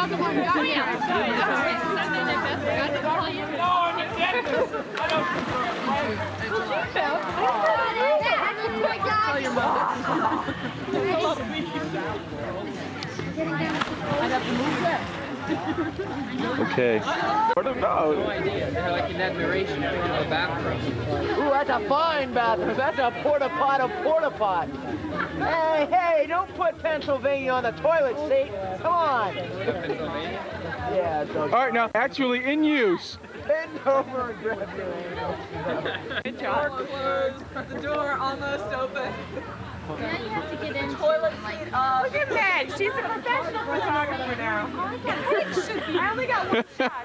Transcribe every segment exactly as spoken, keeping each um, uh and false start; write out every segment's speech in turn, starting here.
Okay. What about? No idea. They're like in that narration in the bathroom. Ooh, that's a fine bathroom. That's a porta pot of porta pot. Hey, hey, don't put Pennsylvania on the toilet seat. Come on. Pennsylvania? Yeah, so. All right, now actually in use. Bend over and grab your ankle. Good job. Door closed. The door almost open. Now you have to get into Toilet like, seat up. Look at that. She's a professional photographer now. I only got one shot.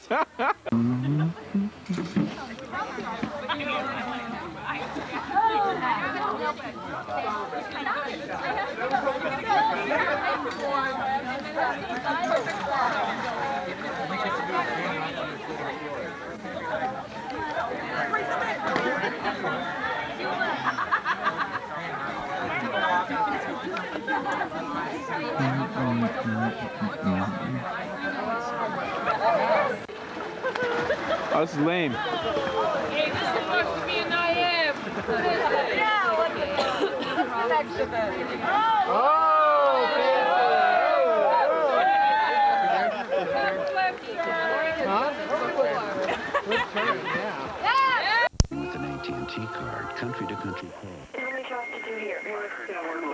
That's lame. Hey, this is supposed to be a naive. Yeah, look at next to that. Oh, With an A T and T card, country to country call. How many shots did you hear?